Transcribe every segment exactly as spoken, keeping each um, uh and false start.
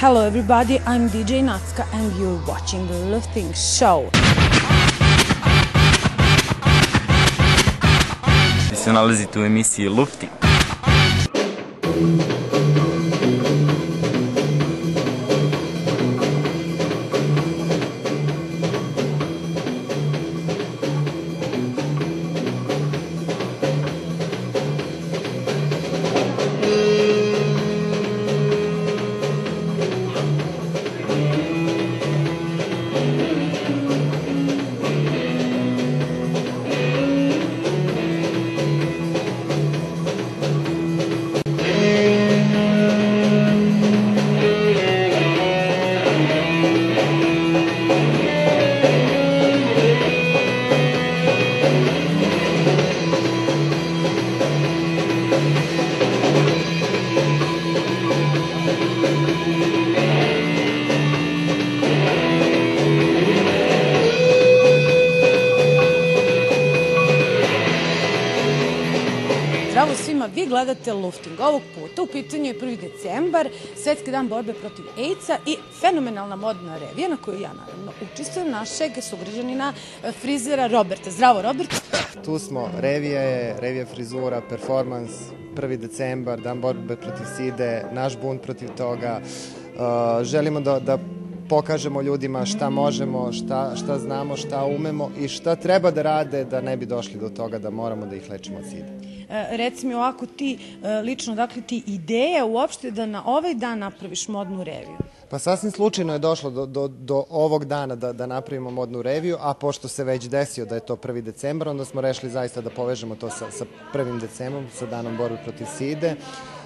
Hello everybody, I'm D J Natska and you're watching the Lufting Show. Vi se nalazite u emisiji Lufting. Zdravo svima, vi gledate Lufting. Ovog puta u pitanju je prvi decembar, Svetski dan borbe protiv AIDS-a i fenomenalna modna revija na kojoj ja naravno učestvujem našeg sugrađanina frizera Roberta. Zdravo, Robert. Tu smo, revija je, revija frizura, performans, prvi decembar, dan borbe protiv side, naš bunt protiv toga. Želimo da, da pokažemo ljudima šta možemo, šta, šta znamo, šta umemo i šta treba da rade da ne bi došli do toga da moramo da ih lečimo od side. E, reci mi ovako ti, lično, dakle ti ideja uopšte da na ovaj dan napraviš modnu reviju? Pa sasvim slučajno je došlo do, do, do ovog dana da, da napravimo modnu reviju, a pošto se već desio da je to prvi decembar, onda smo rešili zaista da povežemo to sa, sa prvim decembrom, sa danom borbe protiv side.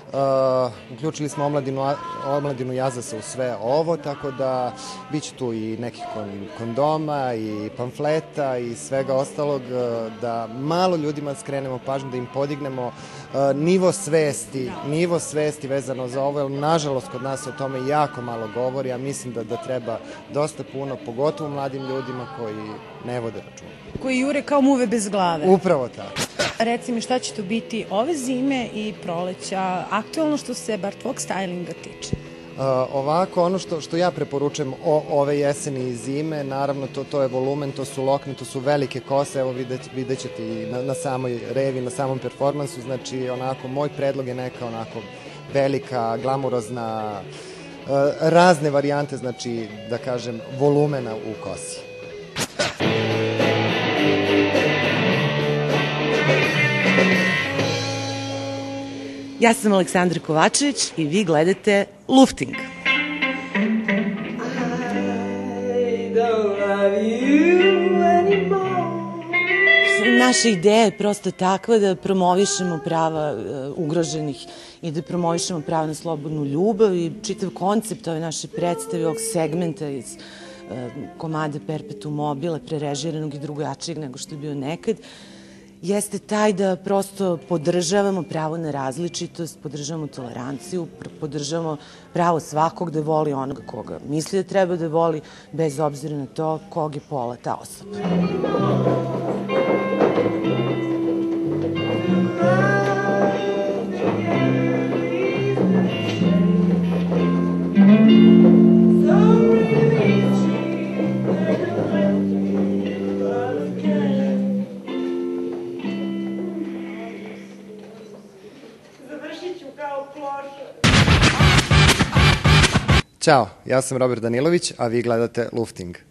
Uh, uključili smo omladinu, omladinu Jazasa u sve ovo, tako da bit će tu i nekih kondoma i pamfleta i svega ostalog, da malo ljudima skrenemo pažnju, da im podignemo uh, nivo svesti, nivo svesti vezano za ovo, jer nažalost kod nas o tome jako malo govori, a mislim da, da treba dosta puno, pogotovo mladim ljudima koji ne vode računa. Koji jure kao muve bez glave. Upravo tako. Reci mi šta će to biti ove zime i proleća, aktualno što se bar tvog stylinga tiče? Uh, ovako, ono što, što ja preporučujem o, ove jeseni i zime, naravno to, to je volumen, to su lokne, to su velike kose, evo vidjet, vidjet ćete i na, na samoj revi, na samom performansu, znači onako, moj predlog je neka onako velika, glamurozna, uh, razne varijante, znači da kažem, volumena u kosi. Ja sam Aleksandra Kovačević i vi gledate Lufting. Naša ideja je prosto takva da promovišemo prava ugroženih i da promovišemo prava na slobodnu ljubav i čitav koncept ove naše predstave, ovog segmenta iz komada Perpetuum mobile, prerežiranog i drugačijeg nego što je bio nekad, jeste taj da prosto podržavamo pravo na različitost, podržavamo toleranciju, podržavamo pravo svakog da voli onoga koga misli da treba da voli, bez obzira na to kog je pola ta osoba. Ćao, ja sam Robert Danilović, a vi gledate Lufting.